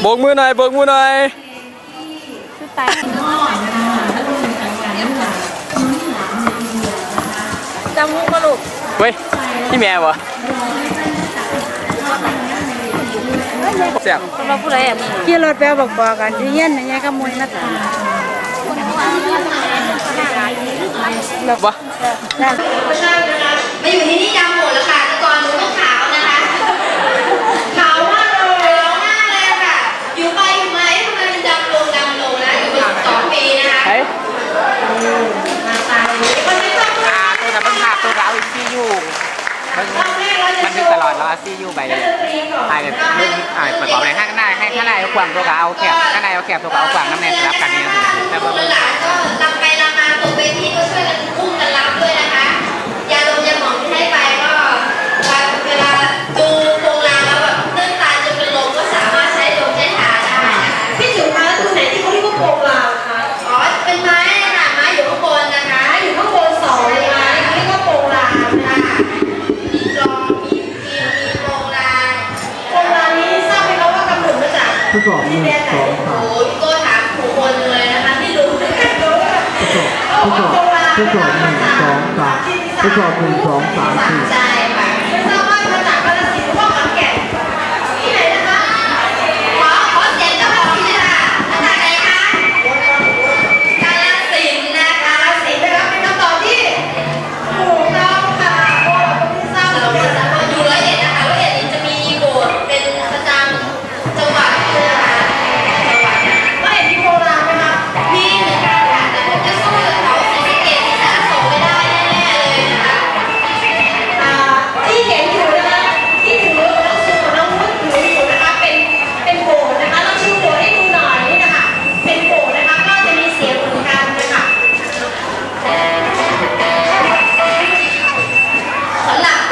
กมือหน่อยโบกมือหน่อยตายจำมุกมาลูกเว้ยพี่แม่วะเสียงเราพูดอะไรขี่รถแปลบอกกันที่เย็นอย่างเงี้ยก็มวยมาตายแบบวะมาอยู่ที่นี่จำหมดแล้วค่ะแต่ก่อนหนูก็ขาวนะคะขาวมากเลยร้องมากเลยค่ะอยู่ไปอยู่ไหมทำไมมันดำลงนะอยู่มา2 ปีนะคะมาตายคนไม่ต้องตัวจะเป็นภาพตัวเราอีกซียูมันดึงตลอดแล้วซียูไปไอ้แบบประกอบในข้างหน้าให้ข้างในเอาขวางตัวเอาแคบข้างในเอาแคบตัวเอาขวางน้ำแน่นรับกันนี่นะแต่พอหลานก็ลำไปลำมาตัวเวทีก็ช่วยกันอุ้มกันรับด้วยนะคะยาดมยาหมองที่ให้ไปก็เวลาดูโครงรางแล้วแบบตื้นตาจนเป็นลมก็สามารถใช้ดมใช้ทาได้พี่จุ๋มคะตัวไหนที่เขาเรียกว่าโครงรางคะอ๋อเป็นไม้ค่ะไม้อยู่ข้างบนนะคะอยู่ข้างบน2 ไม้เขาเรียกว่าโครงรางค่ะมีกรองมีโครงรางนี้ทราบไหมคะว่ากำเนิดมาจากที่แดนไหนโอ้ยก็ถามผู้คนเลยนะคะที่รู้นะคะรู้ว่าทดสอบ1 2 3ทดสอบ1 2 3 4ใช่ค่ะทราบว่ามาจากกาฬสินธุ์หรือว่าขอนแก่นที่ไหนนะคะขอเสียงเจ้าของที่เลยค่ะมาจากไหนคะกาฬสินธุ์นะคะเป็นคำตอบที่ถูกต้องค่ะโอ้ที่ทราบเราอยู่101นะคะ101นี้จะมีโบสถ์เป็นประจำจังหวัดนะคะจังหวัด101มีโบราณไหมคะมีเหมือนกันค่ะแต่ผมจะสู้กับเขาศรีสะเกษที่จะส่งไม่ได้แน่ๆเลยนะคะที่เห็นอยู่นะคะที่ถือน้องซูกับน้องวุ้นถืออยู่นะคะเป็นโบสถ์นะคะเราชูโบสถ์ให้ดูหน่อยนี่นะคะเป็นโบสถ์นะคะก็จะมีเสียงเหมือนกันนะคะสำหรับ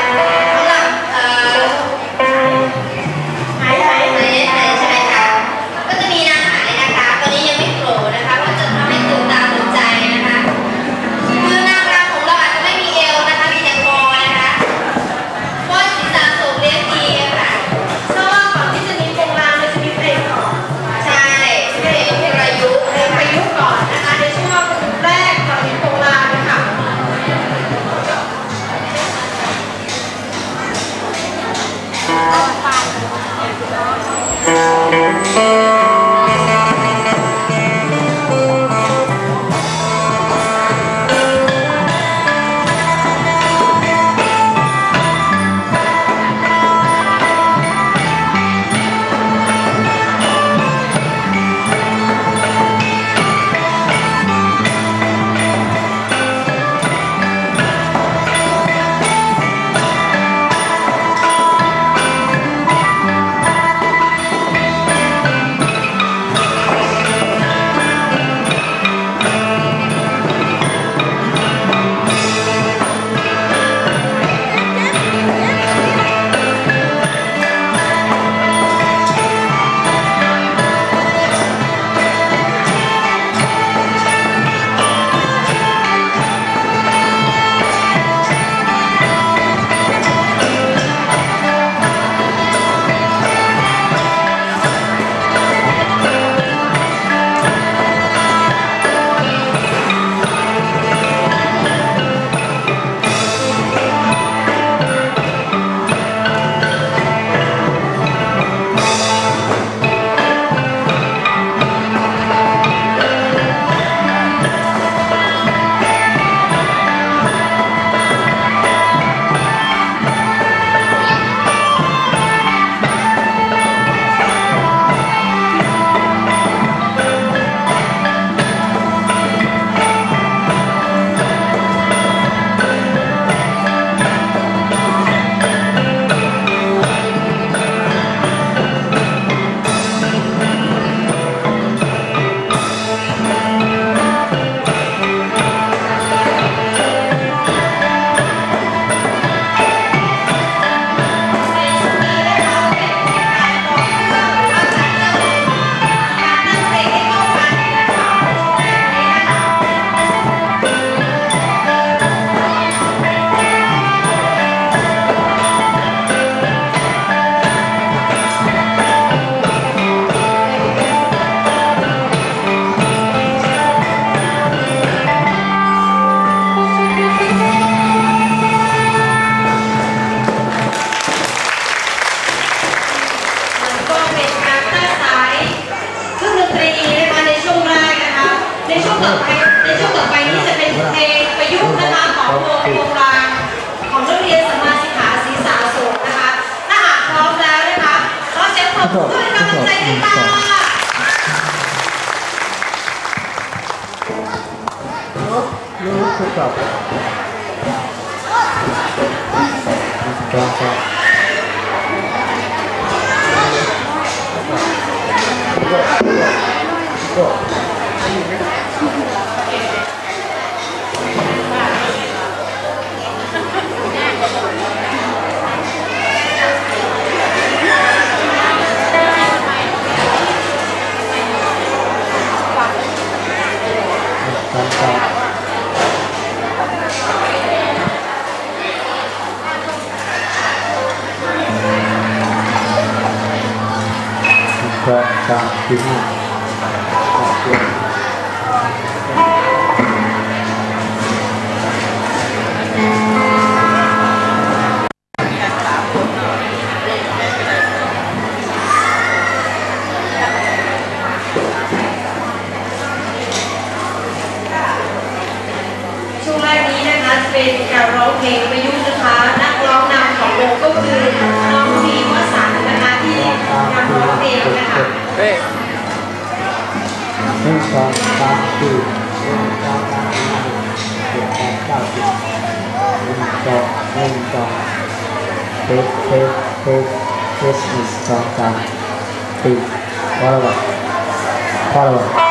หายใช่ไหมคะก็จะมีนางหายนะคะตอนนี้ยังไม่โผล่นะคะเพราะจะทำให้ตื่นตาตื่นใจนะคะคือนางรำของเราอาจจะไม่มีเอวนะคะมีแต่คอนะคะเพราะศีรษะทรงเรียบดีค่ะเพราะว่าก่อนที่จะมีโครงรางมันจะมีเพลงก่อนใช่เพลงประยุกต์ก่อนนะคะในช่วงแรกก่อนมีโครงรางนะคะต่อไปในช่วงต่อไปนี้จะเป็นเพลงประยุกต์นะคะของวงโบราณของนักเรียนสัมมาสิกขาศรีสาโศกนะคะถ้าหากพร้อมแล้วนะคะขอเสียงปรบมือเป็นกำลังใจให้ค่ะรู้สึกแบบการที่ห้าช่วงแรกนี้นะคะจะเป็นการร้องเพลงประยุกต์นะคะนักร้องนำของวงก็คือน้องพีวสันต์นะคะที่นำร้องเพลงนะคะเฮ้ย 1 2 3 4 1 2 3 4 7 8 9 10 1 2 1 2เทสเทสเทสเทส1 2 3 4พอแล้วป่ะพอแล้วป่ะ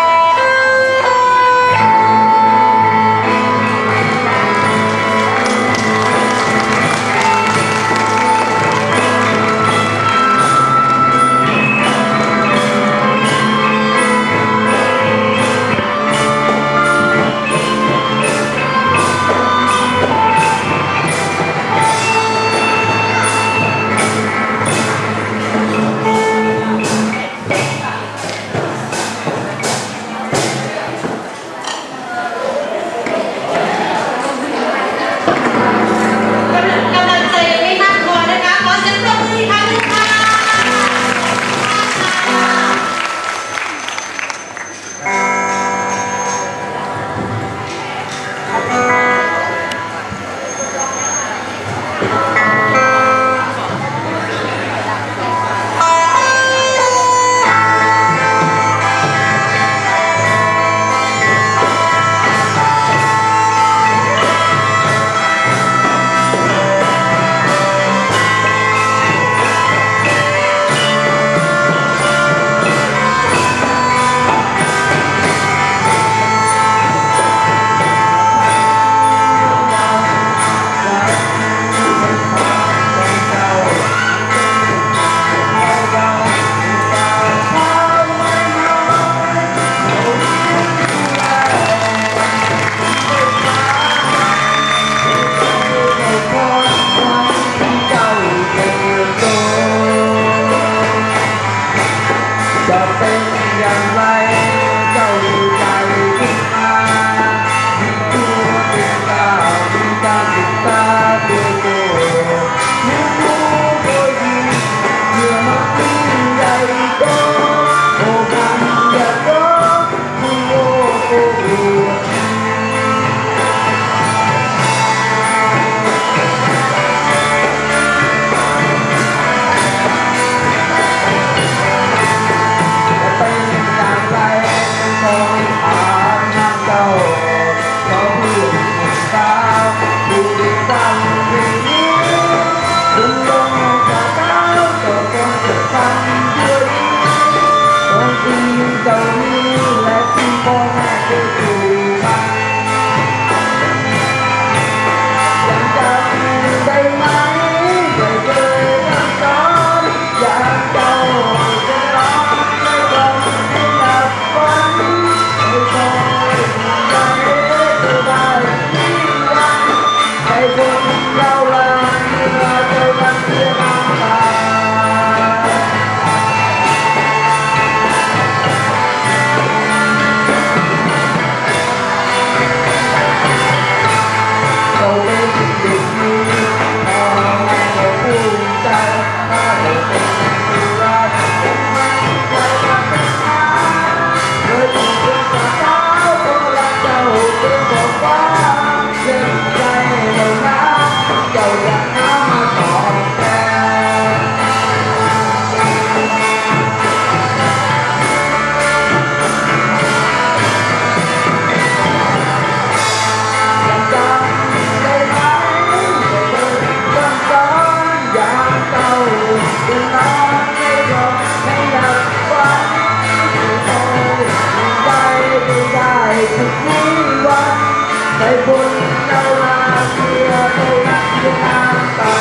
คนเจ้าลาเสียเท่านั้นที่น้ำตา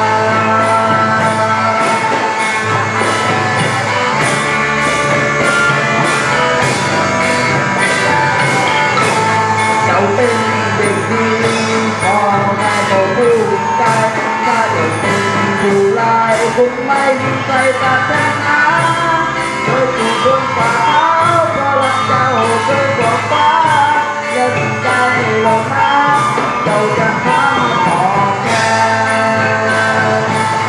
เจ้าเป็นเด็กดีพอมาบอกพูดใจถ้าเด็กดีอยู่ลายคงไม่มีใครตัดแทนอาเธออยู่บนฝ่าเท้าเพราะรักเจ้าเคยบอกฟ้าอย่าสนใจหรอกนะเจ้าจะหามาตอบแทน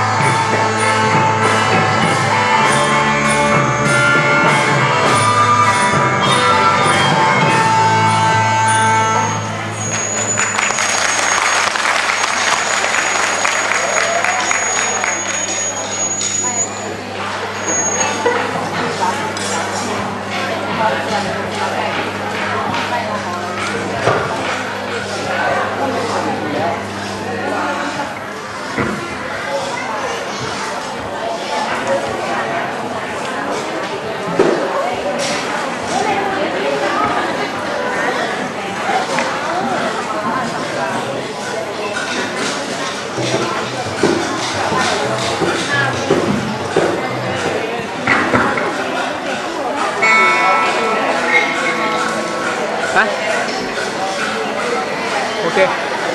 ฮะโอเค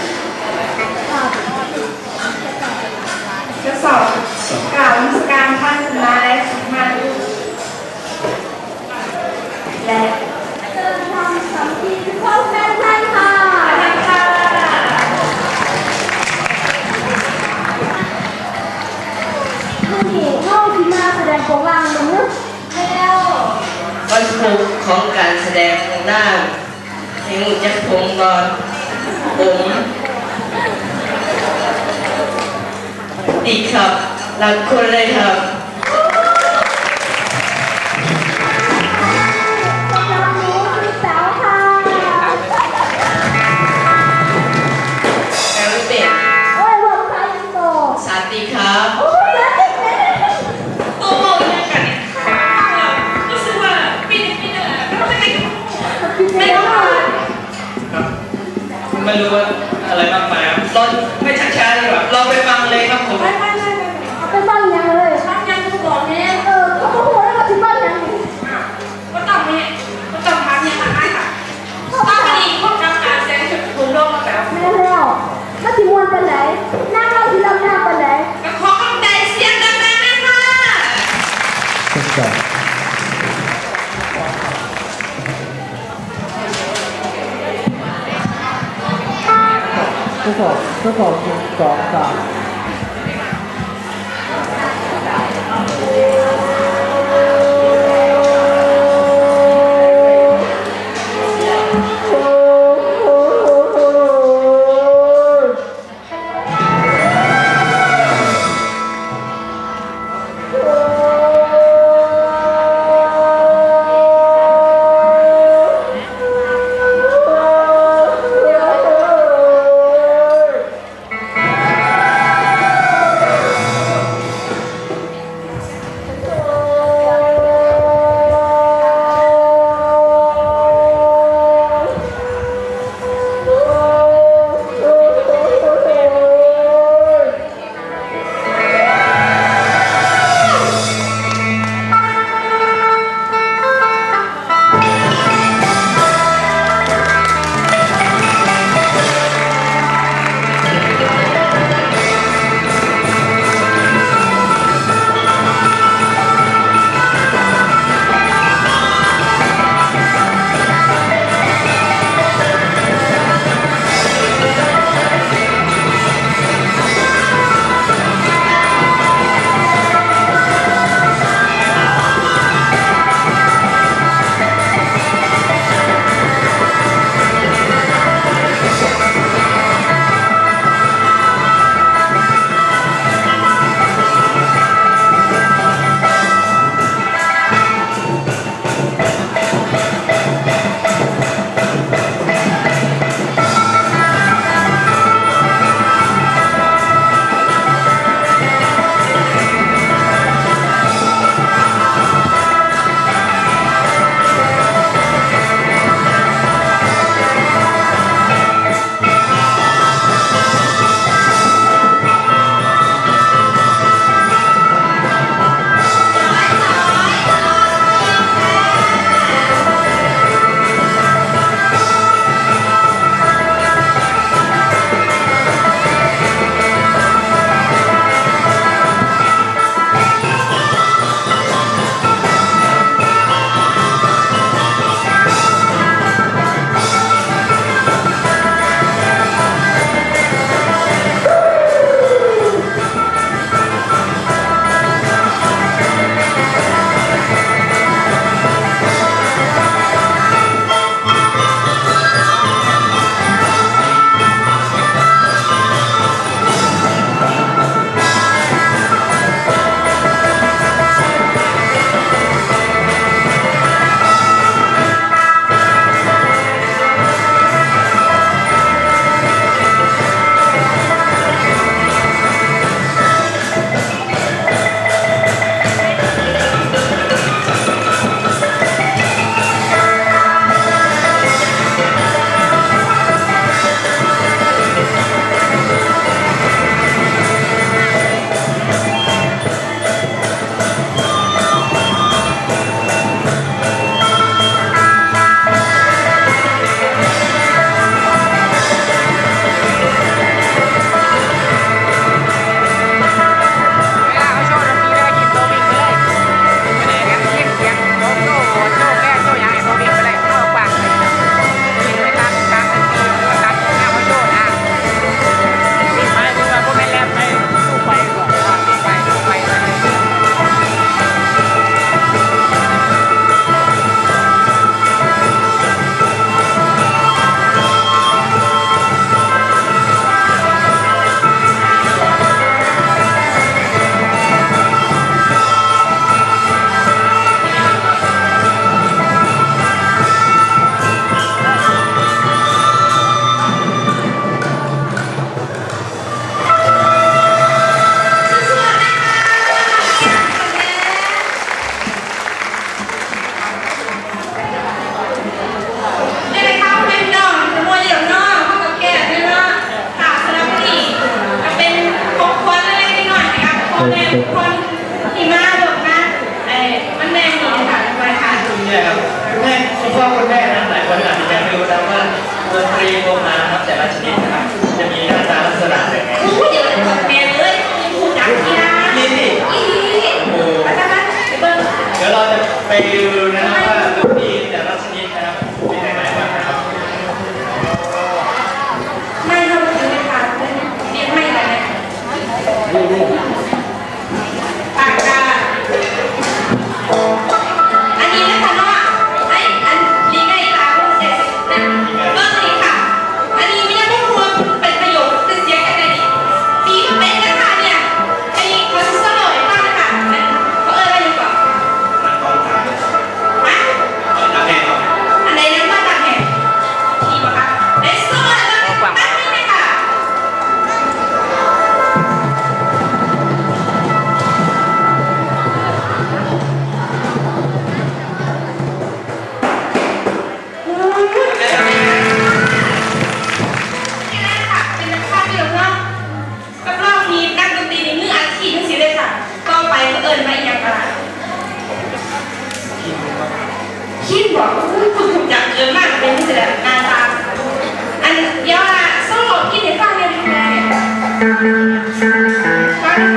จะสอบกล่าวนมัสการท่านนาและมาดูและเดินทางสัมพีเข้าแฟนไทยค่ะท่านเอกเข้าที่มาแสดงโปรแกรมหรือแล้ววันศุกร์ของการแสดงของหน้าให้หมูจักผมก่อนผมดีครับรักคนเลยครับสาวค่ะแอลเป็ดโอ้ยบอกใครโตสวัสดีครับโอ้ยแล้วติดแม่ตัวโมยังกันรู้สึกว่าปีนี้ก็ไม่ได้ไม่ต้องมาไม่รู้ว่าอะไรมากมายครับรอไม่ช้าๆดีกว่าเราไปฟังเลยครับผมไม่เอาไปบ้านยังเลยบ้านยังกูบอกเนี่ยเขาบอกว่าเราที่บ้านยังก็ต้องเนี่ยก็ต้องทำเนี่ยค่ะค่ะต้องไปดีพวกทำการแสดงจุดรวมลงมาแบบแม่แล้วถ้าที่มวนเป็นไหนนั่งเราที่ลำหน้าเป็นไหนก็ขอกำลังใจเสียงดังๆนะคะทุกคนทุกคนสองสามดูนะครับว่าดนตรีแต่ละชนิดนะครับมีอะไรบ้างนะครับไม่ทำถึงเลยค่ะเรียกไม่เลยนะปากกาอันนี้นะคะเนาะอันลีไงค่ะเพื่อนเสร็จนะเมื่อกี้ค่ะอันนี้ไม่ได้พูดเป็นประโยชน์เป็นเสียงกันเลยดีเป็นนะคะเนี่ยไอ้เขาจะเสนอให้ฟังนะคะเขาอะไรอยู่ก่อนฮะอันไหนนั่นมาต่างแห่งดีป่ะคะเอสโซ่แล้วตั้งนี่ไหมคะเป็นนักข่าวเดียวเนาะกับรอบนี้นักดนตรีในมืออาชีพทั้งสิ้นเลยค่ะต่อไปเขาเอิญมาอย่างไรคิดบอกคุณอยากเอิญมากเป็นที่แสดงงานตามอันเดี๋ยวอ่ะโซ่คิดในฟังเนี่ยเป็นไงฟัง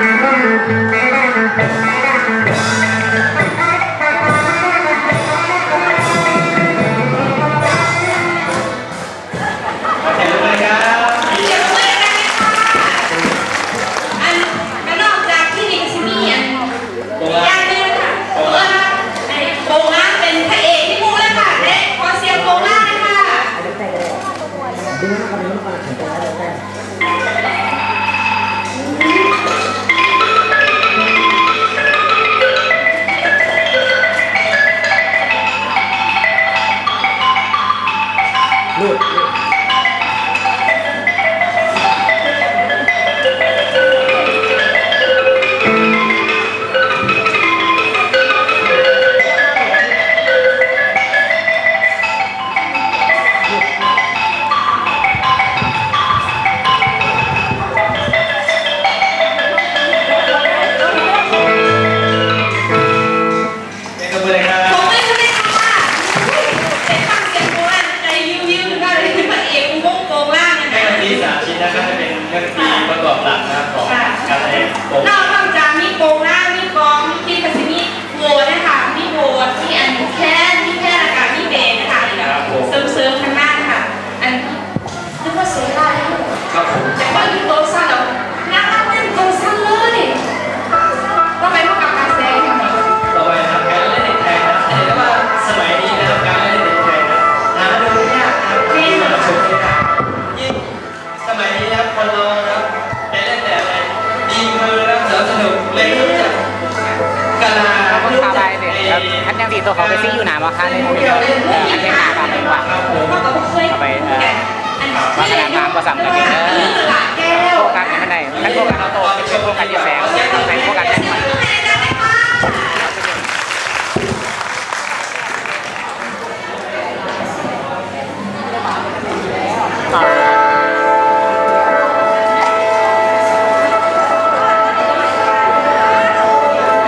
อันยังดีตัวเขาไปซี่อยู่หนามาค่ะเลยอันนี้หนาบางดีกว่าเอาไปมาขนาดบางก็สำคัญดีเนอะโฟกัสไม่ได้ถ้าโฟกัสเราโตเป็นโฟกัสที่แสงในโฟกัสแรงมัน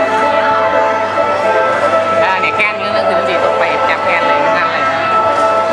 แ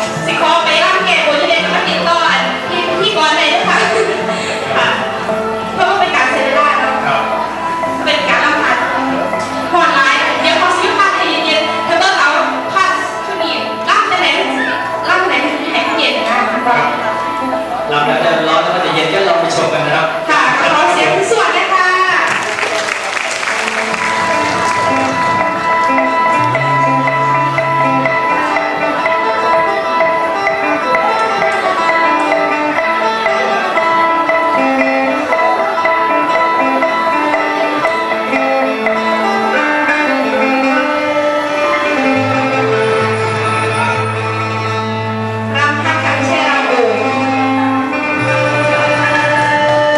สิขอไปร่ำแก่บนที่เด็กมาติดต่อที่ก่อนเลยนะคะค่ะเพราะว่าเป็นการเซเลล่าเนาะเป็นการร่ำพัดผ่อนไลน์เดี๋ยวพอซื้อผ้าใจเย็นๆถ้าเบิร์เอาผ้าชุดนี้ร่ำจะไหนร่ำไหนให้เย็นนะเราจะร้อนแล้วมันจะเย็นก็ลองไปชมกันนะครับค่ะขอเสียงสวัสดีค่ะรำพัดกับเชราบู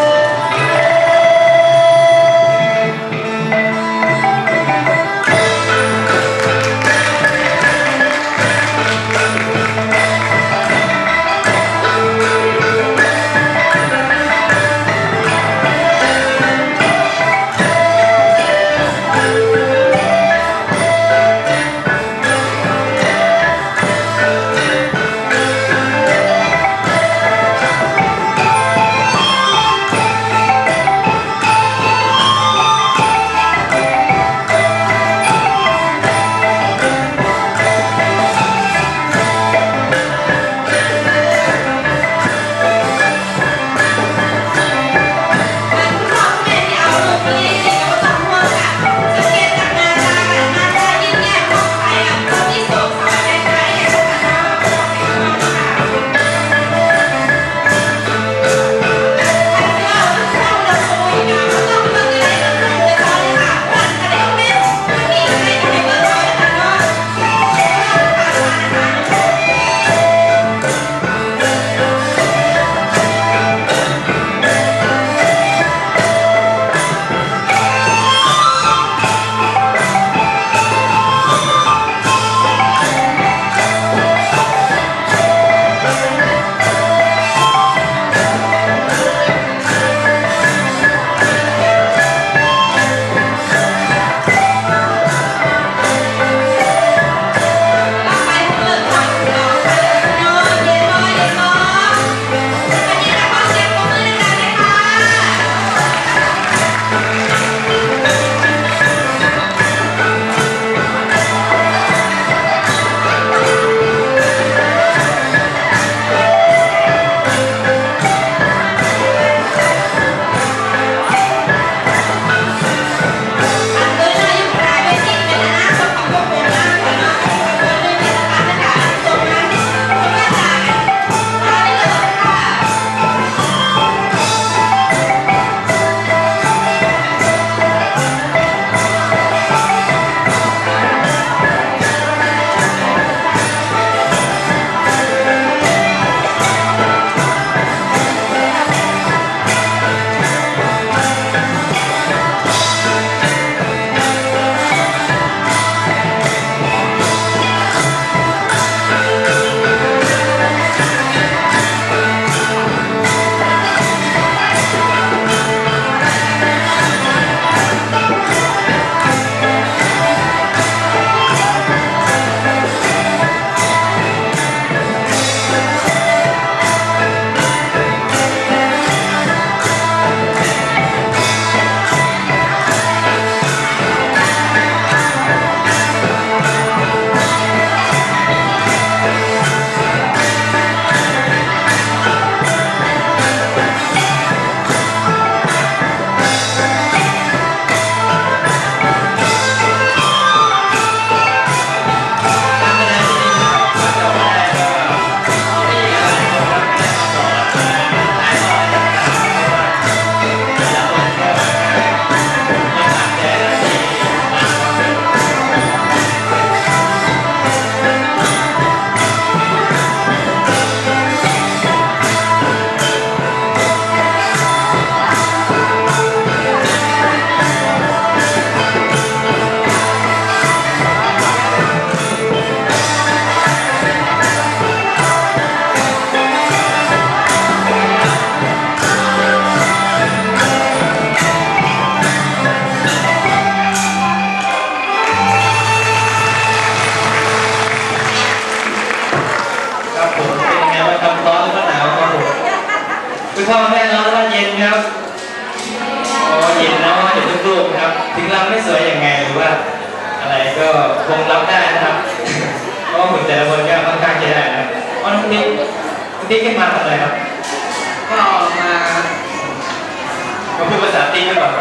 ครับผมเป็นยังไงบ้างครับร้อนหรือว่าหนาวครับผมคุณพ่อแม่ร้อนหรือว่าเย็นครับอ๋อเย็นเนาะเห็นลูกๆครับถึงเราไม่สวยยังไงหรือว่าอะไรก็คงรับได้นะครับเพราะว่าหุ่นแต่ละคนก็ค่อนข้างจะได้นะครับอ๋อน้องติ๊กขึ้นมาทำอะไรครับก็มาพูดภาษาติ๊กหรือเปล่า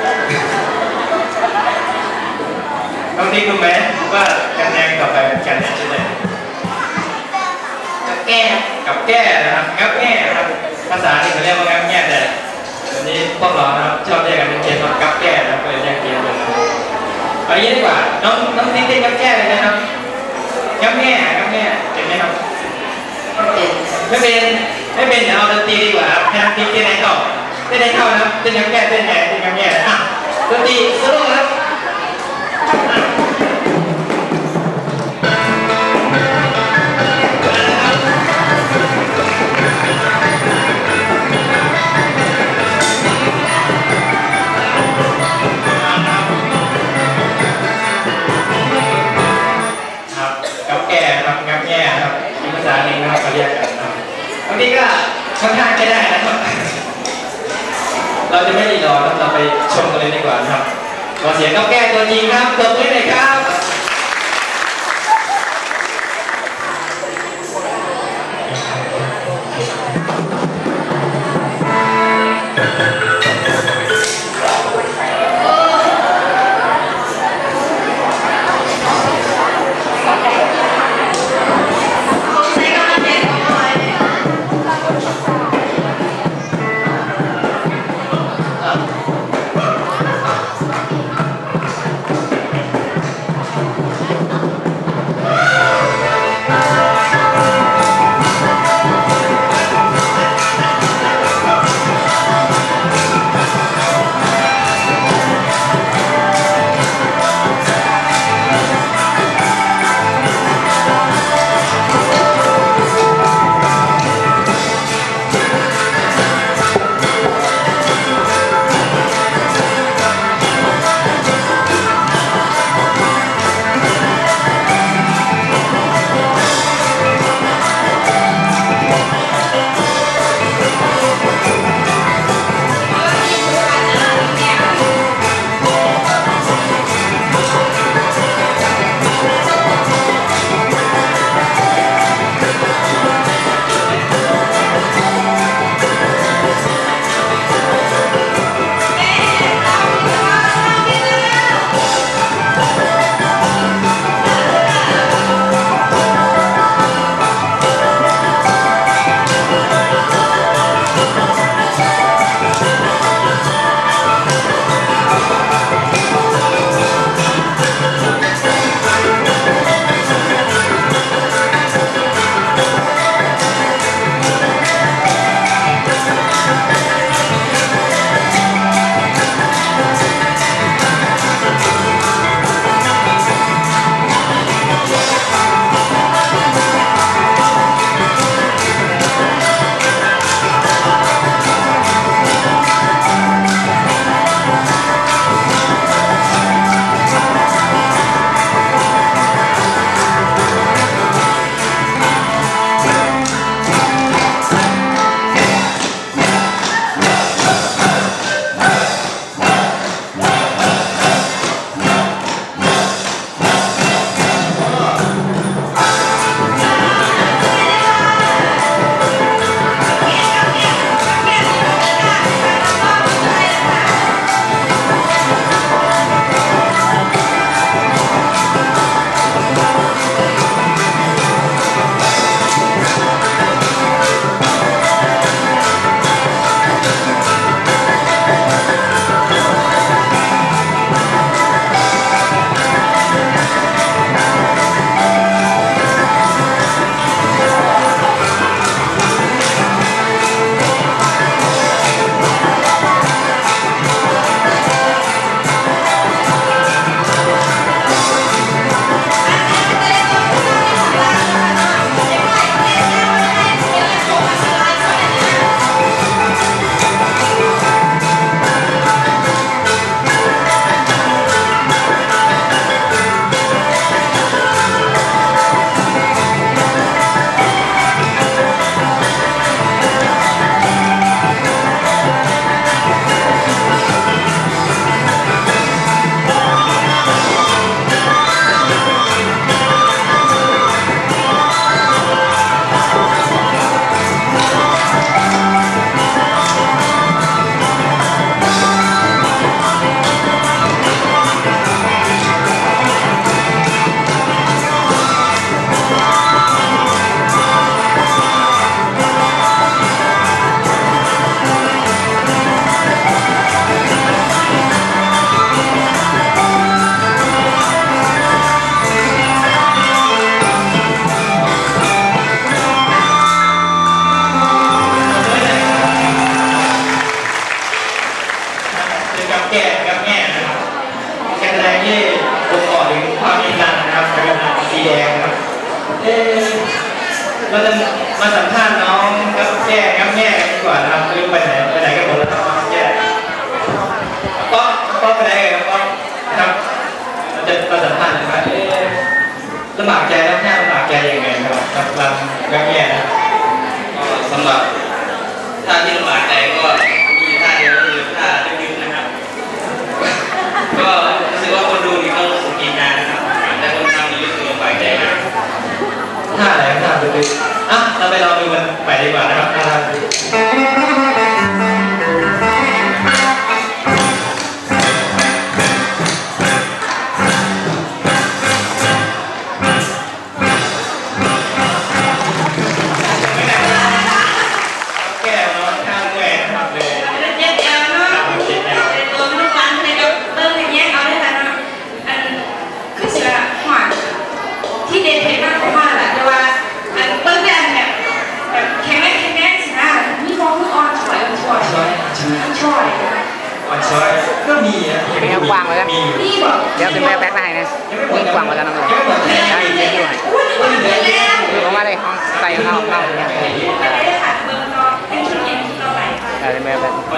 น้องติ๊กรู้ไหมว่ากันแดงต่อไปเป็นกันแดงชื่ออะไรกับแก้นะครับงับแง่นะครับภาษาที่เขาเรียกว่างับแง่แต่อันนี้พวกเรานะครับชอบเรียกกันเป็นเกมว่างับแก้นะครับก็เลยเรียกเกมเลยเอาอย่างนี้ดีกว่าน้องติ๊กงับแก้เลยนะครับงับแง่เป็นไหมครับไม่เป็นเอาดนตรีดีกว่าครับให้น้องติ๊กเต้นให้เข้านะครับเต้นงับแก้เต้นงับแง่อ่ะดนตรีสโลว์ครับภาษาหนึ่งนะครับเขาเรียกกันนะครับบางทีก็ค่อนข้างจะได้นะครับเราจะไม่รีรอแล้วเราไปชมกันเลยดีกว่านะครับขอเสียงกับแก้ตัวจริงครับตบมือหน่อยครับเราจะมาสัมภาษณ์น้องกับแก้กับแง่กันดีกว่านะครับไม่รู้ไปไหนกันหมดแล้วครับน้องแก้ก็ไปไหนกันก็นะครับเราจะมาสัมภาษณ์นะครับลำบากใจแล้วแง่ลำบากใจยังไงครับกับแง่นะสำหรับท่าที่ลำบากใจก็มีท่าเดียวก็คือท่าดึงๆนะครับก็รู้สึกว่าคนดูนี่ต้องสุขีนานนะครับแต่คนทำนี่รู้สึกลำบากใจมากท่าอะไรท่าดึงๆอ่ะเราไปลองดูมันไปดีกว่านะครับท่าก็มีอ่ะมีกว้างเลยนะเดี๋ยวเป็นแบ็คไลน์นะมีกว้างกว่าจะน้องเลยได้เยอะด้วยเพราะว่าอะไรห้องใส่เข้าเนี่ยอะไรแบบ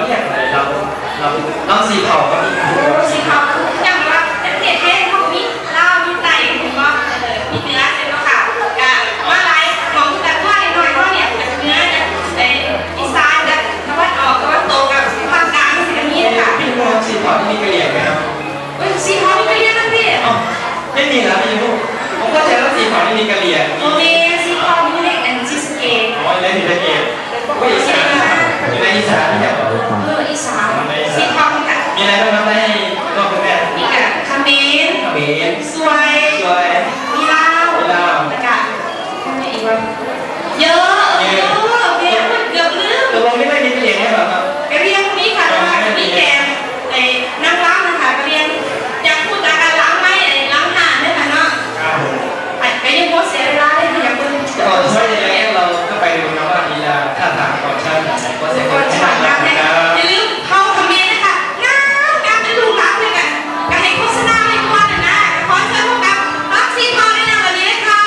เราสีขาวก็มีสีขาวอย่างว่าเทศเขามีเหล้ามีไก่มีมอสเลยมีเนื้อเส้นขาวว่าไรมองแต่ว่าหน่อยว่าเนี่ยเนื้อจะอีสานจะตะวันออกตะวันตกกับภาคกลางสีนี้ค่ะสีขาวที่มีกระเหลี่ยงไหมครับสีขาวมีกระเหลี่ยงนั่นสิไม่มีแล้วไม่รู้ผมก็เจอว่าสีขาวที่มีกระเหลี่ยงโอเคสีขาวมีเล็กอันซีสเกตเล็กสีสเกตก็อีสานอยู่ในอีสานนี่ครับอีสานสีขาวค่ะมีอะไรบ้างครับได้ก็คุณแม่มีกับคาเมนสวยมีลาวแล้วก็อีกว่าเยอะเกือบลืมตัวลงนี่ไม่มีกระเหลี่ยงใช่ไหมครับกระเหลี่ยงมีค่ะมีแกงนั่งล้างนะคะกระเหลี่ยงอยากพูดการล้างไหมล้างห่านด้วยค่ะเนาะไปยังโพสเสียเวลาได้ค่ะอยากพูดก่อนช่วยยังไงเราก็ไปดูนะว่ามีท่าทางก่อนช่างโพสเสียก่อนช่างอย่าลืมเข้าคอมเมนต์นะคะงานเป็นลูกหลานด้วยกันการให้โฆษณาไม่กวนนะขอเชิญพบกับรักซีพอในวันนี้ค่ะ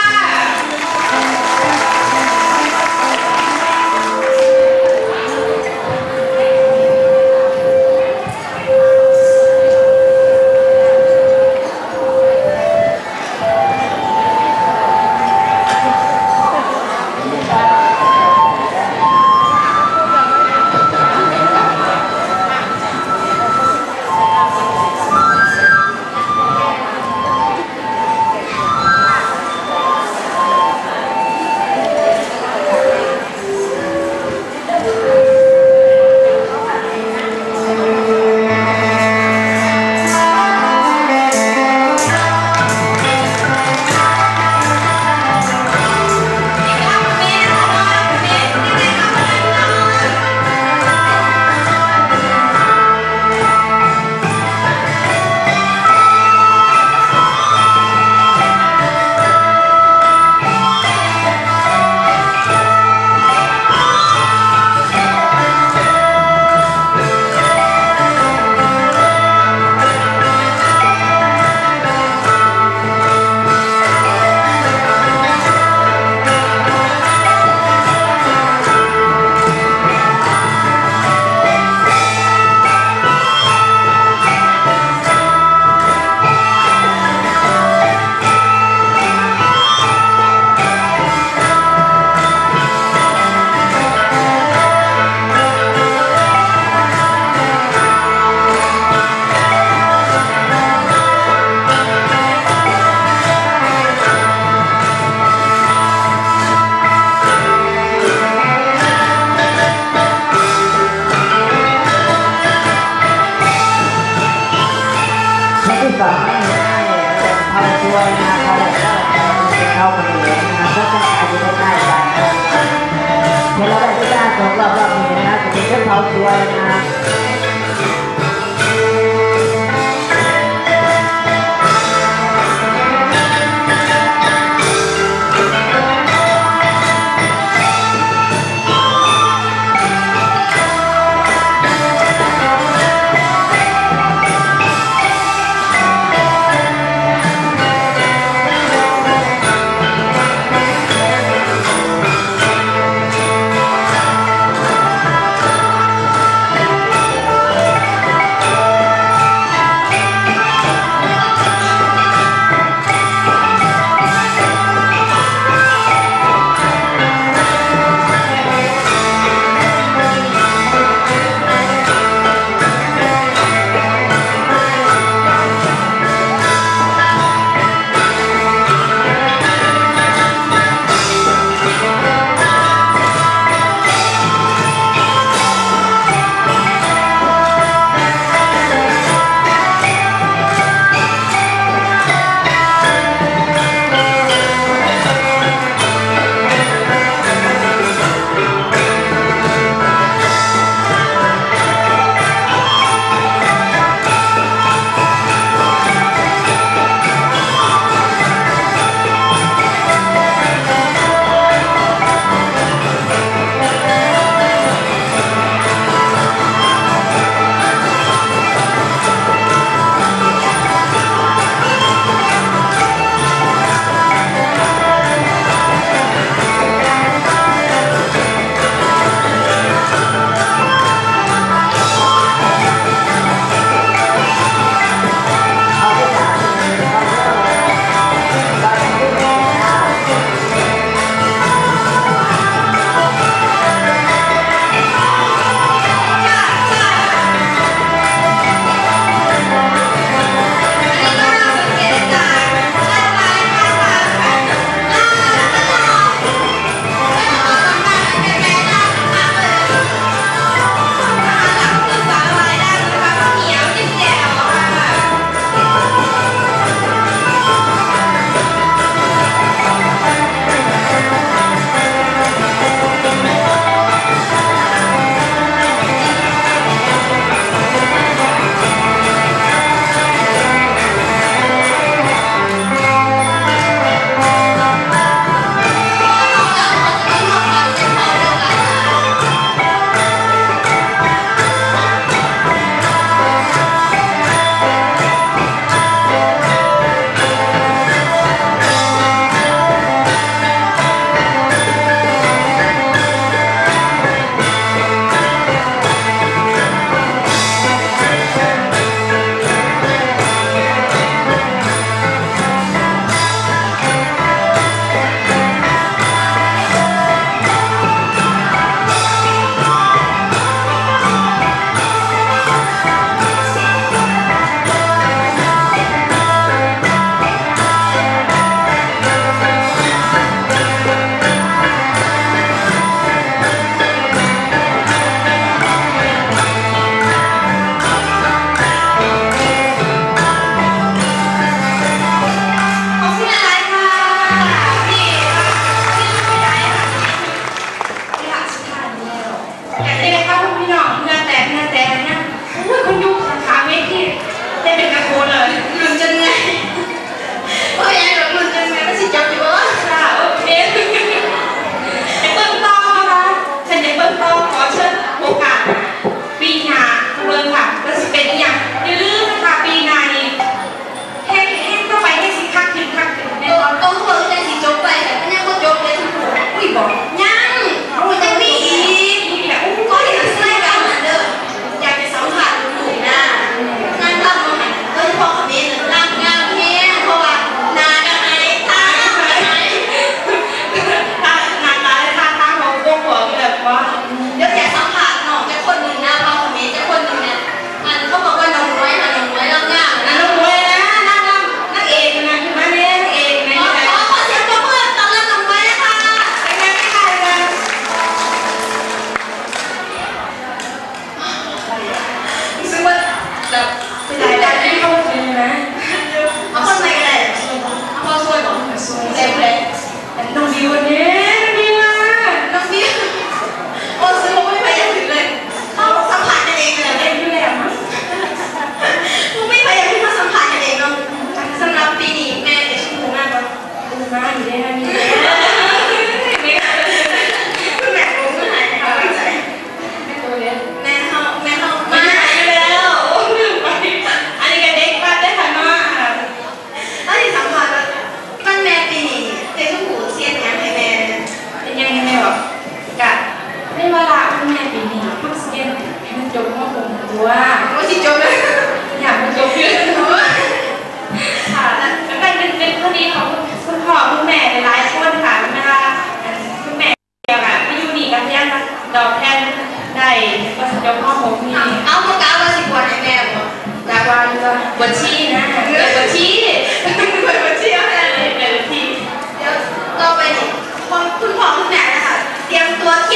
เวลาคุณแม่ปีนี้คุณเรียนให้มันจบม.6ตัวว่าสิจบเลยอยากมันจบเยอะค่ะแล้วก็เป็นคดีของคุณพ่อคุณแม่หลายคนค่ะเวลาคุณแม่เดียวกันไม่อยู่นี่กับย่าดอกแทนได้ก็สิจบม.6นี่เอาพวกก้าวมาสิบวันให้แม่บอกจากวันก็บัญชีนะบัญชีบัญชีอะไรบัญชีเดี๋ยวต่อไปคุณพ่อคุณแม่นะคะเตรียมตัว